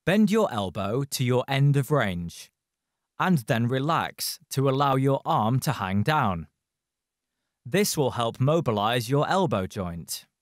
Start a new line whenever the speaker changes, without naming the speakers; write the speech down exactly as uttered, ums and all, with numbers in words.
Bend your elbow to your end of range, and then relax to allow your arm to hang down. This will help mobilise your elbow joint.